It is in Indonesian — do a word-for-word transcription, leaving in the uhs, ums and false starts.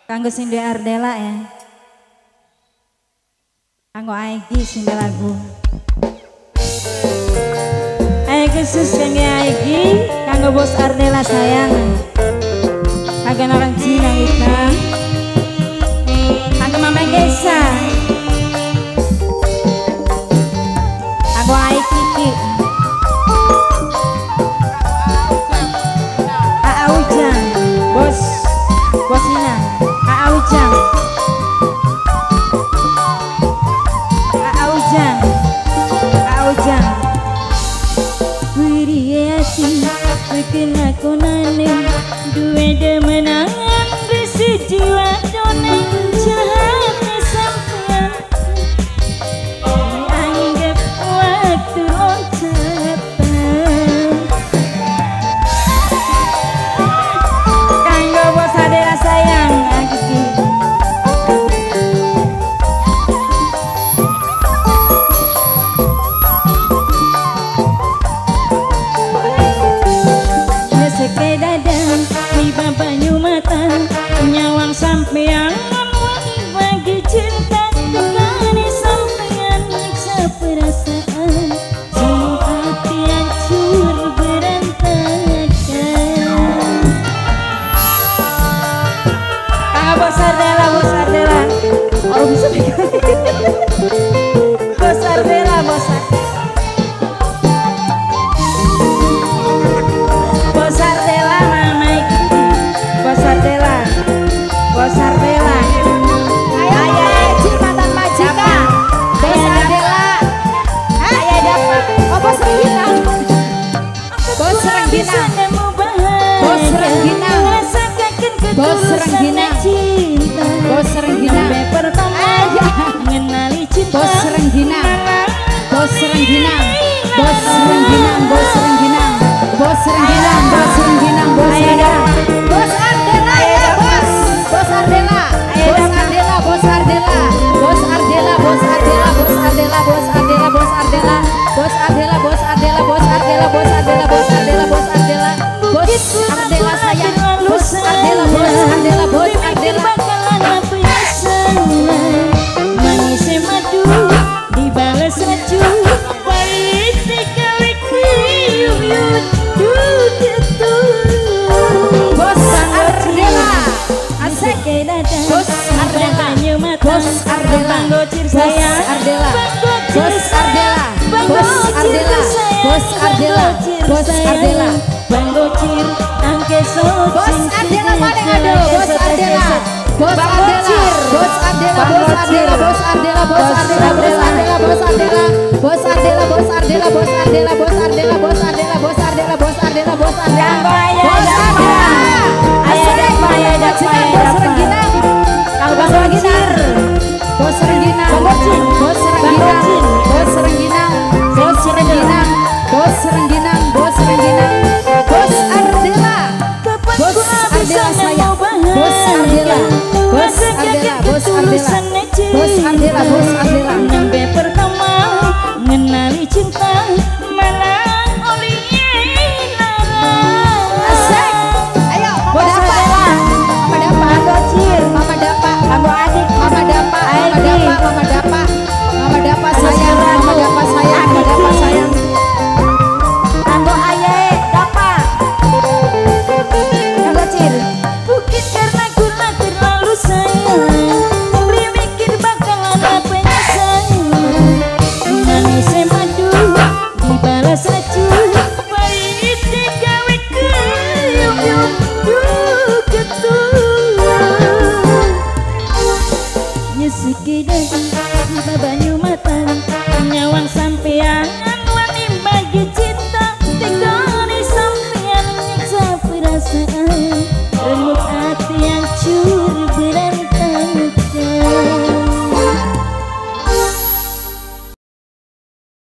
Kanggo Sinde Ardela ya. Kanggo Aigi Sinde lagu. Ayo khusus kanggo Aigi, kanggo Bos Ardela sayang. Kagak orang Cina kita. Kanggo Mama Gesa. Kanggo Aigi Kiki. Aa Ujang, Bos Bos Ina. Aa Ujang. Aa Ujang. Aa Ujang. Wiriati bikin aku nane duwe demenangan besi jiwa done jahatnya sampean dianggap waktu oncepan kanggo Bos Ardela sayang Agiki. Nyawang sampean wangi bagi cinta gani sampean nyiksa perasaan semua hati hancur berantakan. Ah Bos Ardela, Bos Ardela, orang bisa pegang. Bos Ardela, Bos Ardela. Bos Ardela, Mama Iki. Bos Ardela. Bos Ardela, ayah Jumatan Majikan, Bos Ardela, ayah dapat, oh Bos Rengginang, Bos Rengginang, Bos Rengginang, Bos Rengginang, Bos Rengginang, ayah mengenali cinta, Bos Rengginang, Bos Rengginang, Bos Rengginang, Bos Rengginang, Bos Rengginang, Bos Rengginang, Bos Rengginang, Bos Ardela ya Bos. Bos Ardela, Bos Ardela, Bos Ardela, Bos Ardela, Bos Ardela, Bos Ardela, Bos Ardela, Bos Ardela, Bos Ardela, Bos Ardela, Bos Ardela, Bos Ardela, Bos Ardela, Bos Ardela, Bos Ardela sayang, Bos Ardela, Bos Ardela, Bos Ardela. Manis madu dibalas raju, pahit dikali kiyum yum gitu. Bos Ardela. Bos Ardela, Bos Ardela, Bos Ardela, Bos Ardela, Bos Ardela, Bos Ardela, Bos Ardela, Bang Gocir, angke so, Bos Ardela mana ngado, Bos Ardela, Bos Ardela, Bos Ardela, Bos Ardela, Bos Ardela, Bos Ardela, Bos Ardela, Bos Ardela, Bos Ardela, Bos Ardela, Bos Ardela, Bos Ardela, Bos Ardela, Bos Ardela, Bos Ardela, Bos Ardela, Bos Ardela. Bos Rengginang, Bos Rengginang, Bos Rengginang, Bos Rengginang, Bos Rengginang, Bos Rengginang, Bos Rengginang, Bos Rengginang, Bos Ardela, Bos Ardela sayang, Bos Ardela, Bos Ardela, Bos Ardela, Bos Ardela, Bos Ardela. Nembe pertama mengenali cinta mana Mama adik, Mama Dapa, Mama Dapa, Mama Dapa, Mama Dapa sayang, Mama Dapa sayang, Mama Dapa sayang. Kanggo Aye Dapa, Kanggo Cir. Mungkin karena gula terlalu sayang, beri mikir bakalan apa sayang. Manis madu dibalas raju, pahit digawe keyum yum gitu. Sekedar tiba banyu matang nyawang sampean wani bagi cinta tegone sampean nyiksa perasaan remuk hati yang curi.